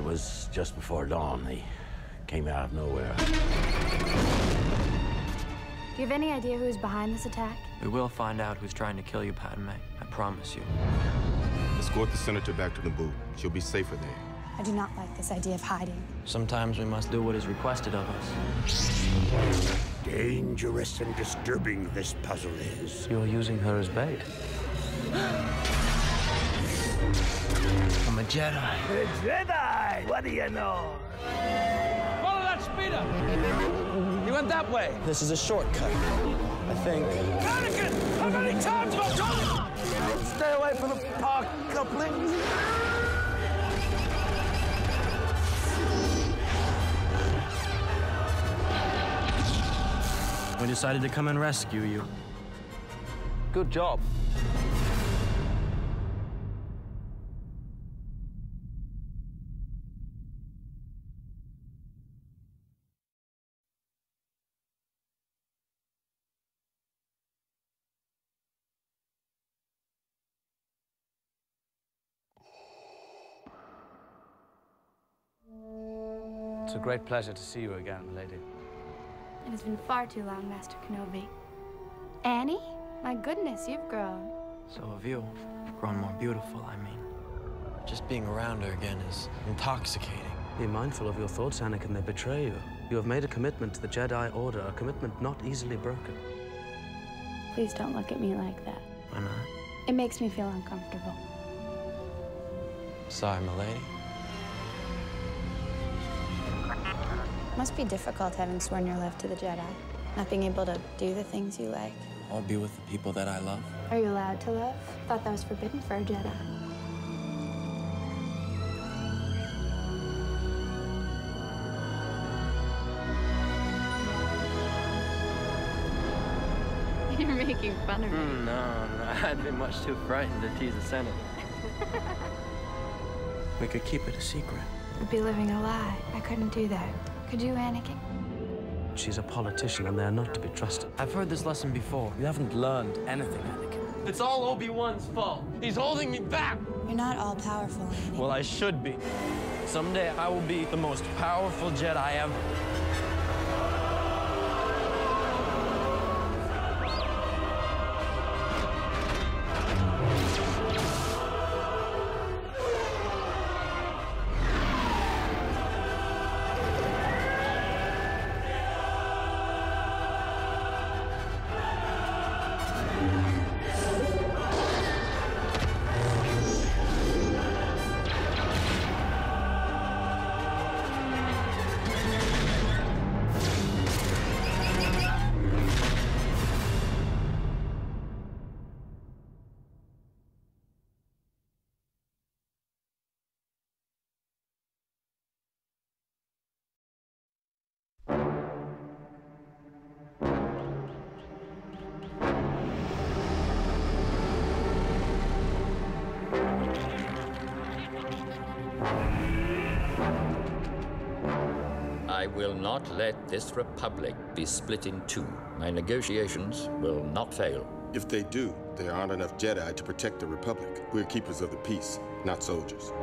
It was just before dawn. They came out of nowhere. Do you have any idea who's behind this attack? We will find out who's trying to kill you, Padme. I promise you. Escort the senator back to Naboo. She'll be safer there. I do not like this idea of hiding. Sometimes we must do what is requested of us. Dangerous and disturbing this puzzle is. You're using her as bait. I'm a Jedi. A Jedi! What do you know? Follow that speeder! He went that way. This is a shortcut, I think. Anakin! How many times have I told you? Stay away from the park couplings. We decided to come and rescue you. Good job. It's a great pleasure to see you again, milady. It has been far too long, Master Kenobi. Annie? My goodness, you've grown. So have you. Grown more beautiful, I mean. Just being around her again is intoxicating. Be mindful of your thoughts, Anakin. They betray you. You have made a commitment to the Jedi Order, a commitment not easily broken. Please don't look at me like that. Why not? It makes me feel uncomfortable. Sorry, milady. Must be difficult having sworn your love to the Jedi. Not being able to do the things you like. I'll be with the people that I love. Are you allowed to love? Thought that was forbidden for a Jedi. You're making fun of me. No, I'd be much too frightened to tease a senator. We could keep it a secret. I'd be living a lie. I couldn't do that. Could you, Anakin? She's a politician, and they are not to be trusted. I've heard this lesson before. You haven't learned anything, Anakin. It's all Obi-Wan's fault. He's holding me back. You're not all powerful, Anakin. Well, I should be. Someday I will be the most powerful Jedi ever. I will not let this republic be split in two. My negotiations will not fail. If they do, there aren't enough Jedi to protect the Republic. We're keepers of the peace, not soldiers.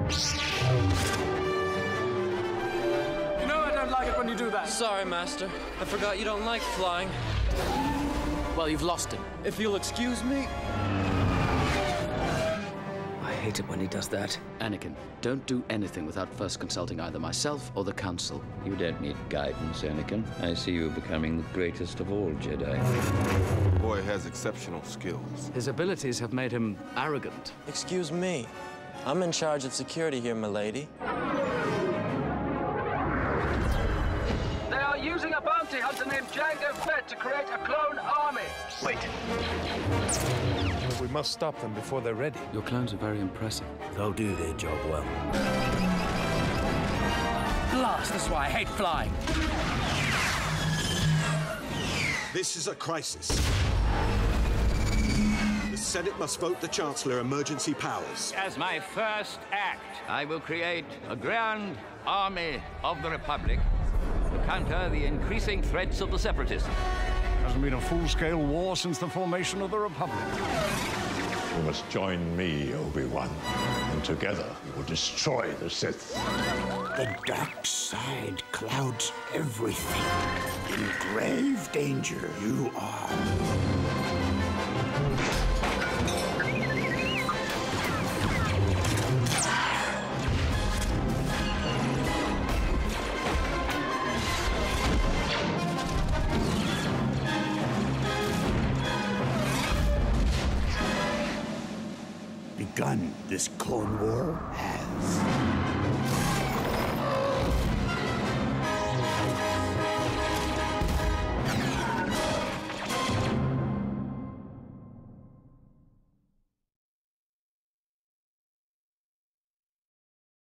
You know I don't like it when you do that. Sorry, Master. I forgot you don't like flying. Well, you've lost him. If you'll excuse me. I hate it when he does that. Anakin, don't do anything without first consulting either myself or the Council. You don't need guidance, Anakin. I see you becoming the greatest of all Jedi. The boy has exceptional skills. His abilities have made him arrogant. Excuse me. I'm in charge of security here, milady. They are using a bounty hunter named Jango Fett to create a clone army. Wait. We must stop them before they're ready. Your clones are very impressive. They'll do their job well. Blast, that's why I hate flying. This is a crisis. The Senate must vote the Chancellor emergency powers. As my first act, I will create a grand army of the Republic to counter the increasing threats of the Separatists. Hasn't been a full-scale war since the formation of the Republic. You must join me, Obi-Wan, and together we will destroy the Sith. The dark side clouds everything. In grave danger you are. Begun this Clone War